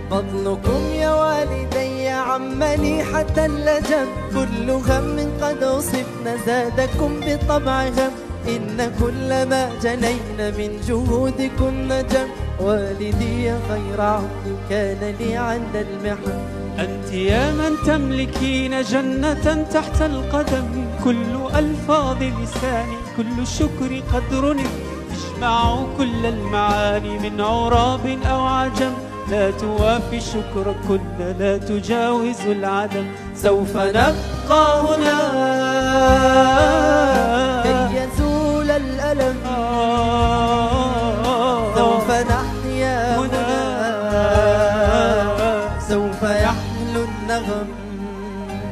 فضلكم يا والدي عمني حتى اللجم، كل غم قد أصبنا زادكم بطبع غم، إن كل ما جنينا من جهودكم نجم، والدي غير عبد كان لي عند المحن. أنت يا من تملكين جنة تحت القدم، كل ألفاظ لساني كل الشكر قدر، اجمع كل المعاني من عراب أو عجم، لا توافي شكر كل لا تجاوز العدم. سوف نبقى هنا